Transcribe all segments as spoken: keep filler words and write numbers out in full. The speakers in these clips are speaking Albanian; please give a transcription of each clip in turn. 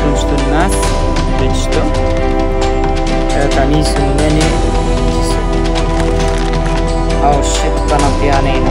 shumë që të nes, dhe qëto. Edhe ta nisëm me një qëse. Oh shit, ta në pianina.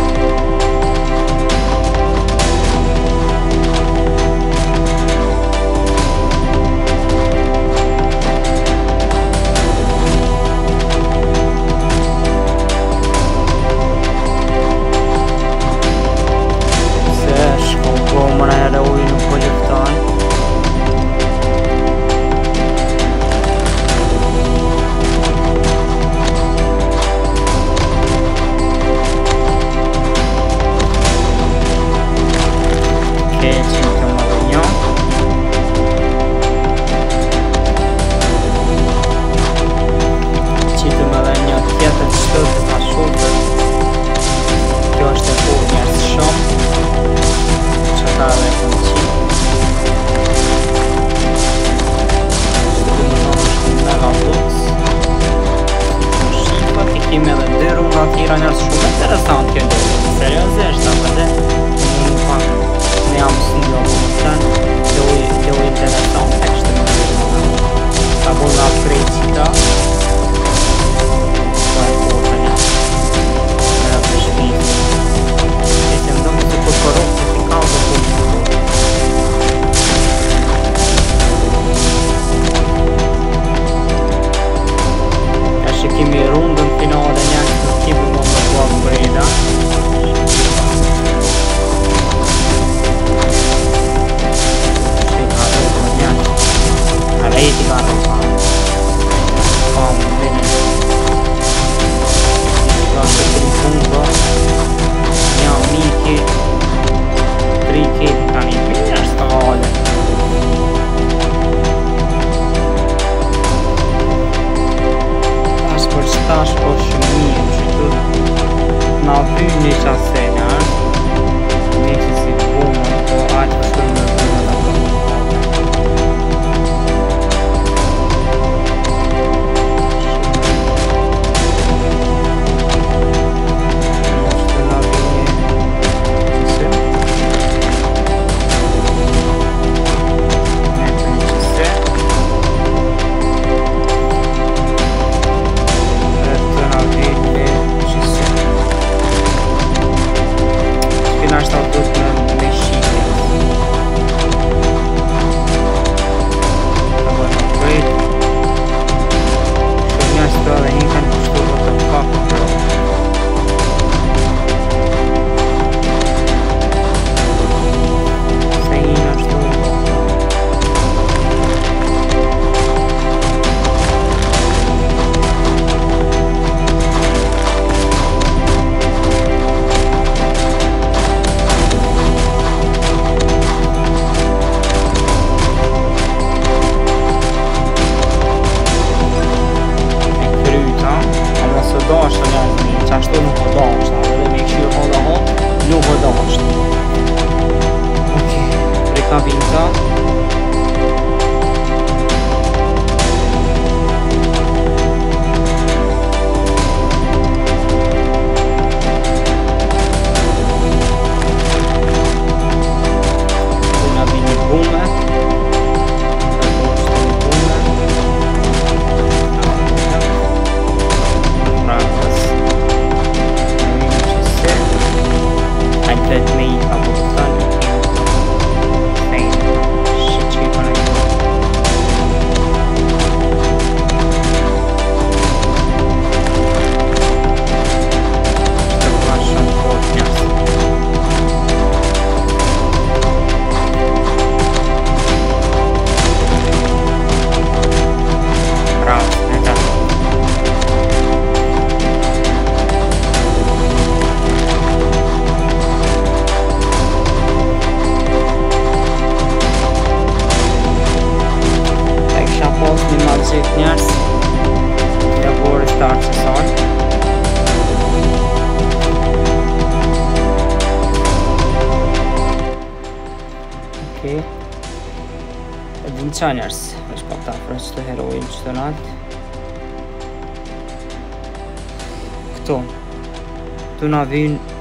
qa njerës, është pak ta afrën që të heroin që të natë. Këto, tu na vynë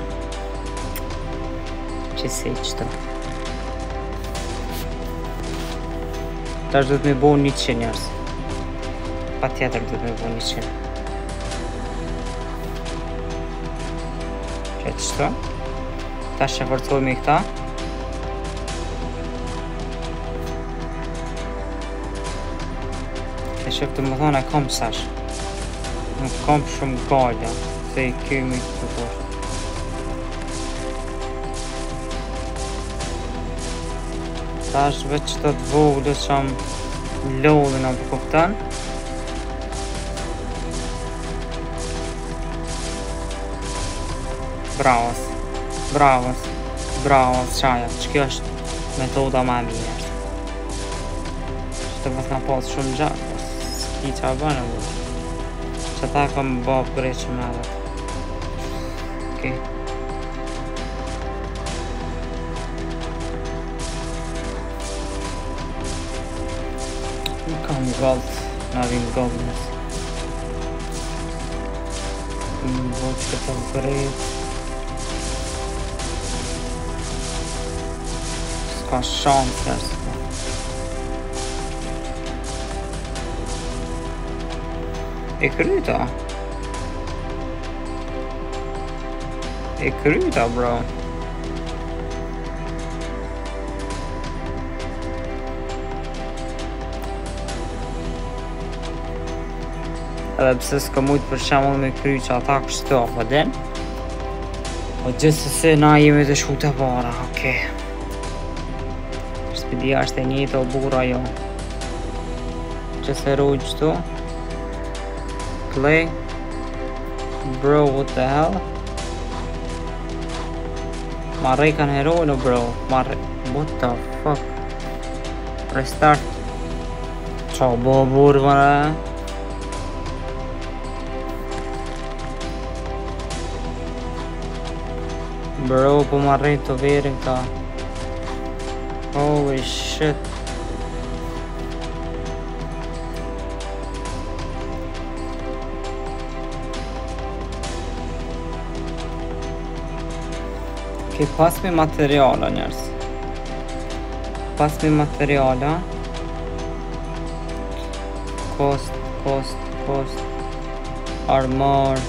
që se që të. Tash do të me bo njëqind njerëz. Pa tjetër do të me bo njëqind. Qëtë qëto. Tash e forcojmë i këta. E shëfë të më thonë e kom sash. Nuk kom shumë galla. Se i kymi të përë. Tash veç të të vogë që am lodhin apo kuptan. Bravos, bravos, bravos, qaja, që kjo është metoda ma mirë. Që të vëth nga pas shumë gjatë, s'ki qa bënë vërë. Që ta kam bë upgrade që me dhe. Okej. Nuk kam galt, na vim galtnës. Më bëjt që të upgrade. S'ka shansë nërës. E kryta. E kryta, bro. Edhe pse s'ka mujt për shemull me kry që ata kështu apo den. Po gjithsesi na jemi të shku të para, okej. Shpedia është e njëjtë o burra jo. Që se rojt qëtu. Play. Bro, what the hell? Marrej kanë herojnë, bro. Marrej. What the fuck? Restart. Qa bo burë, mëre? Bro, po marrej të verin ka. Holy shit. Ke pas me materiala njerës. Pas me materiala. Cost, cost, cost. Armor.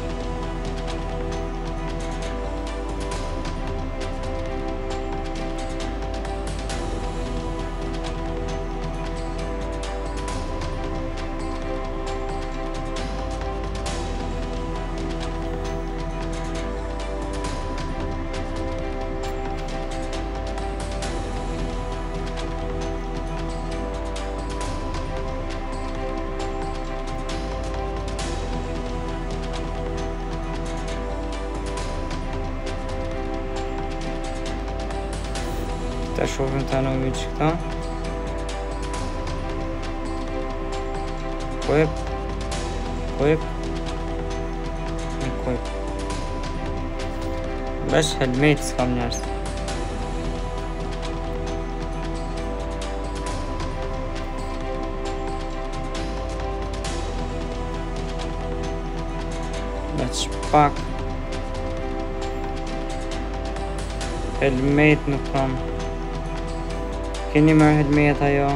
Ta shohim të në që këta. Kuep. Kuep. Në kuep. Besh helmet s'kam njerës. Besh pak. Helmet nuk kam. Keni mërë helmet ajo.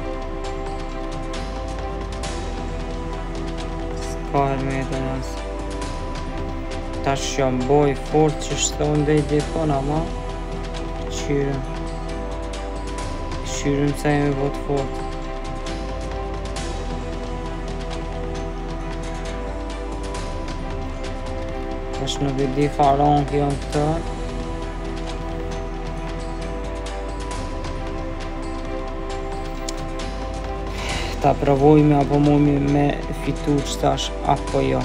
S'ka helmet e nësë. Tash jam boj fort që shtonë dhe i dipon ama. Qyrën. Qyrën se jemi vot fort. Tash nuk i di faron që janë këta. Ta provojme apo mumi me fitu qëtash apo jo.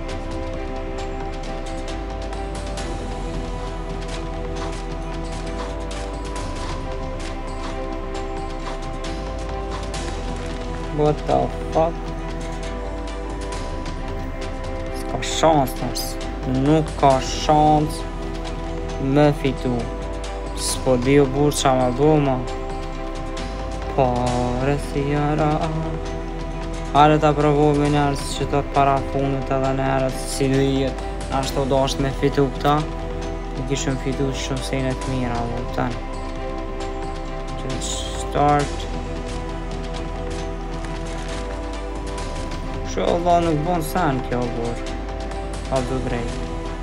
What the fuck? S'ka shans nësë. Nuk ka shans me fitu. S'po di o burë qa ma bo ma. Pare si jara. Are ta provojme njerës që të para funit edhe njerës si dhijet. Ashtë do është me fitu këta. I kishëm fitu shumë sejnë të mira. Vëtan. Që start. Që Allah nuk bon sen kjo bor. A du drejt.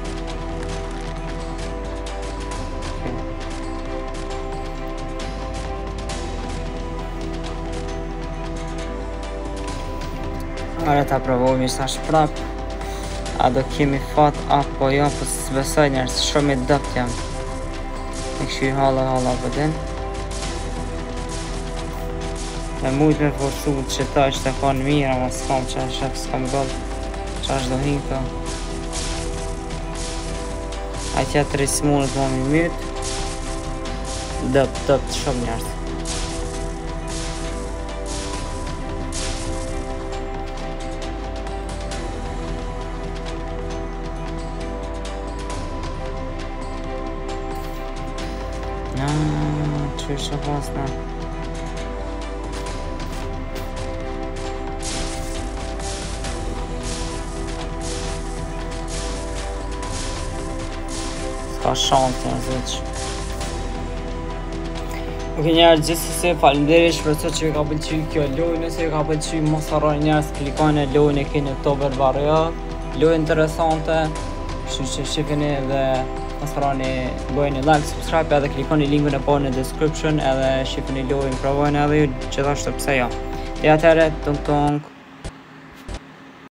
Are ta provojmë ishta shprap. A do kemi fat apo jo, po s'besoj njerës, shumë i dëpt jam. E këshy hala hala pëdin. Me mujt me forsu që ta ishte kon mirë, ama s'kam që e shep s'kam gëll. Qa është do hinë këto. A tjetër i smunët më mi mytë. Dëpt, dëpt shumë njerës. Qërë që pasna. S'ka shansë në zëq. Ok njerë, gjithsesi faleminderit, shpresoj që ju ka pëlqy kjo lojë. Nëse ju ka pëlqy, mos harroni njerëz klikoni në lojën e keni këto barbarja. Lojë interesante. Kështu që shifini dhe mos harroni bëjeni like, subscribe edhe klikoni linkun e parë në description edhe shifni lojën, provojeni edhe ju gjithashtu pse jo. Dhe atëherë tung tung.